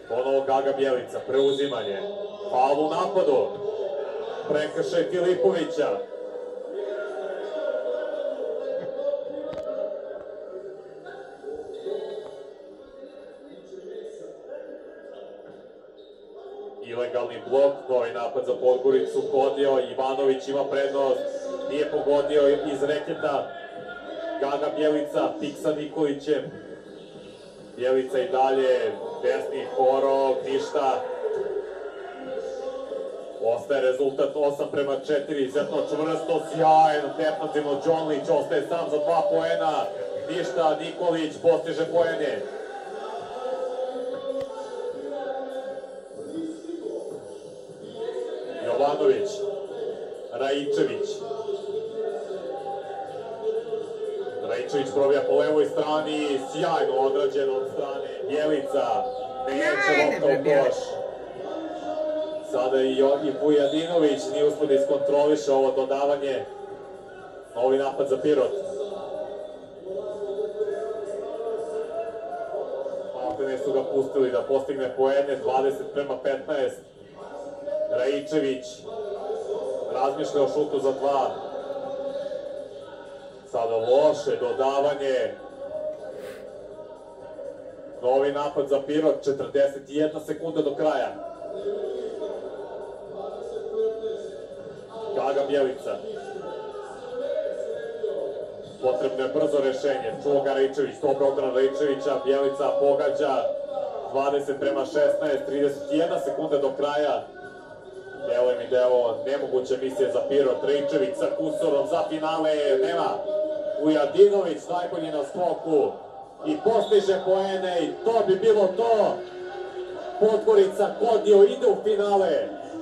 Ponovo Gaga Bjelica, preuzimanje. Faul u napadu. Prekršaj Filipovića. Ilegalni blok, novi napad za Podgoricu, Kodjo, Ivanović ima prednost, nije pogodio iz reketa. Gaga Bjelica, pik sa Nikolićem. Bjelica i dalje, desni horog, ništa. Ostaje rezultat 8:4, izuzetno čvrsto, sjajno, defanzivno, Đonlić ostaje sam za 2 poena. Ništa, Nikolić postiže poene. Jovanović, Raičević. Raičević probija po levoj strani, sjajno odrađeno od strane Bjelica. Neće lopta u koš. Sada i Vujadinović nije uspio da iskontroliše ovo dodavanje. Novi napad za Pirot. Maltene su ga pustili da postigne poene, 20:15. Raičević razmišlja o šutu za 2. Sada loše dodavanje. Novi napad za Pirot, 41 sekunda do kraja. Gaga Bjelica. Potrebno je brzo rešenje. Čuo ga Raičević, dobro odbrana Raičevića. Bjelica pogađa. 20:16, 31 sekunda do kraja. Delo mi deo nemoguća misija za Pirot. Raičević sa kusorom za finale. Nema. Vujadinović najbolji na skoku. I postiže poene i to bi bilo to. Podgorica, Kodjo ide u finale.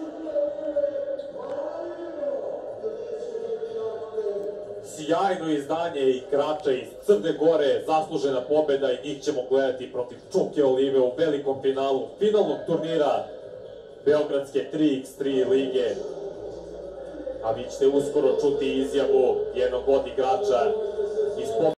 Sjajno izdanje igrača iz Crne Gore, zaslužena pobeda i njih ćemo gledati protiv Čuke Olive u velikom finalu finalnog turnira Beogradske 3x3 lige. A vi ćete uskoro čuti izjavu jednog od igrača